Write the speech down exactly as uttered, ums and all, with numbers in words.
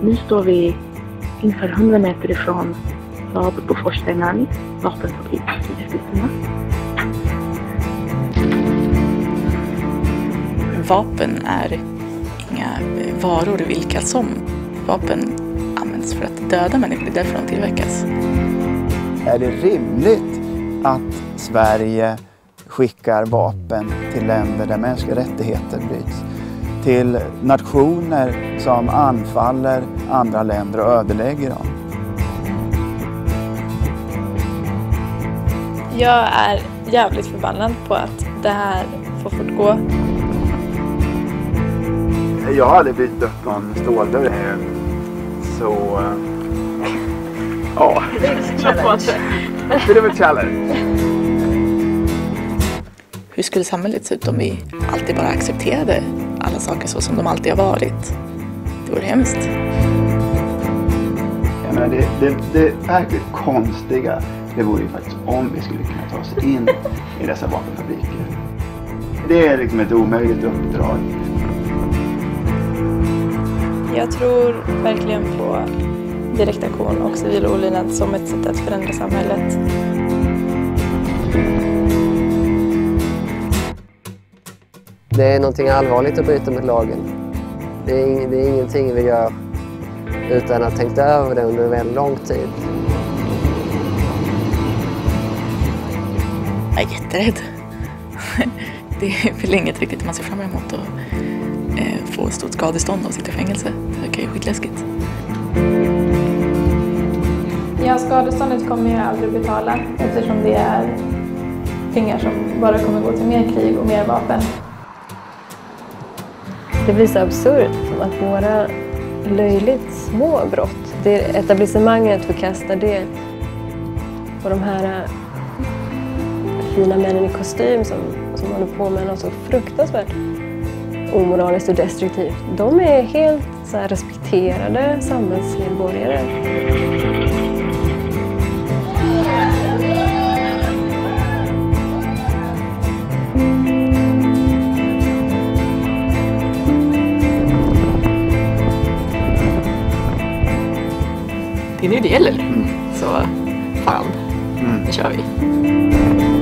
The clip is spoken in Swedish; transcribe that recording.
Nu står vi ungefär hundra meter ifrån Saab Bofors Dynamics vapenfabrik i Eskilstuna. Vapen är inga varor vilka som. Vapen används för att döda människor, det är därför de tillverkas. Är det rimligt att Sverige skickar vapen till länder där mänskliga rättigheter bryts? Till nationer som anfaller andra länder och ödelägger dem? Jag är jävligt förbannad på att det här får fortgå. Jag har aldrig blivit upp någon ståldörr. Så... Ja. Det är en challenge. Det är väl challenge. Hur skulle samhället se ut om vi alltid bara accepterade alla saker så som de alltid har varit? Det vore hemskt. Jag menar, det, det, det verkligt konstiga, det vore ju faktiskt om vi skulle kunna ta oss in i dessa vapenfabriker. Det är liksom ett omöjligt uppdrag. Jag tror verkligen på direktaktion och civil olydnad som ett sätt att förändra samhället. Det är någonting allvarligt att bryta mot lagen. Det är, det är ingenting vi gör utan att ha tänkt över det under en väldigt lång tid. Jag är jätterädd. Det är väl inget riktigt man ser fram emot att eh, få stort skadestånd och sitta i fängelse. Det verkar ju skitläskigt. Ja, skadeståndet kommer jag aldrig betala eftersom det är pengar som bara kommer gå till mer krig och mer vapen. Det blir så absurt att våra löjligt små brott, det etablissemanget förkastar det. Och de här fina männen i kostym som, som håller på med något så fruktansvärt omoraliskt och destruktivt. De är helt så här respekterade samhällsmedborgare. Det är nu det gäller. Mm. Så fan, mm. nu kör vi.